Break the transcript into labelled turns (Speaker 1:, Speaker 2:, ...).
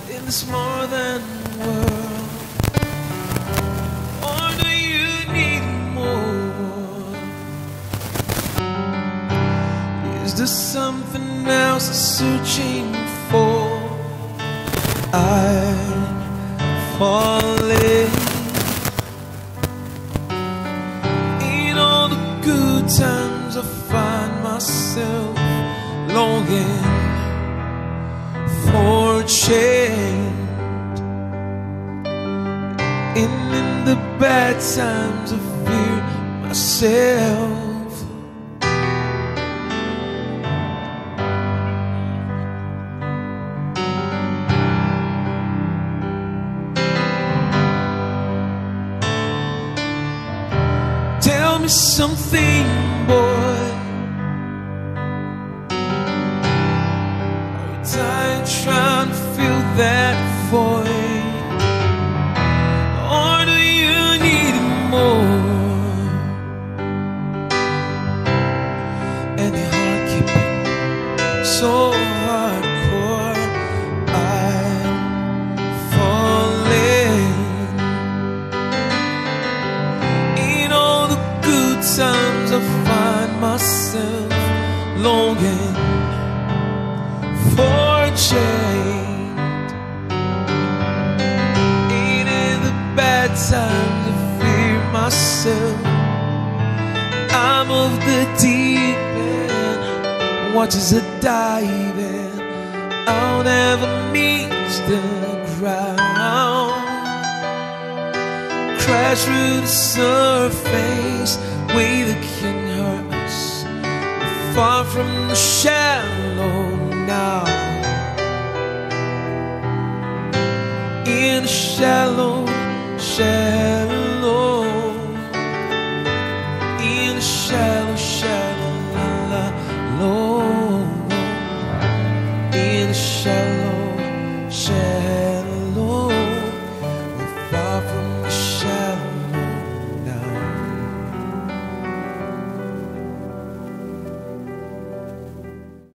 Speaker 1: in this more than world? Or do you need more? Is there something else you're searching for? I'm falling. In all the good times I find myself longing for change. And in the bad times I fear myself. Tell me something, boy. Are you tired trying to fill that void? Or do you need more? Any heart keeping so hardcore? I'm falling. In all the good times I find myself longing for change. And in the bad times I fear myself. I'm of the deep end, watches are diving. I'll never meet the ground. Crash through the surface, way that can hurt us. We're far from the shallow now. In the shallow, shallow. In the shallow, shallow, low. In the shallow, shallow.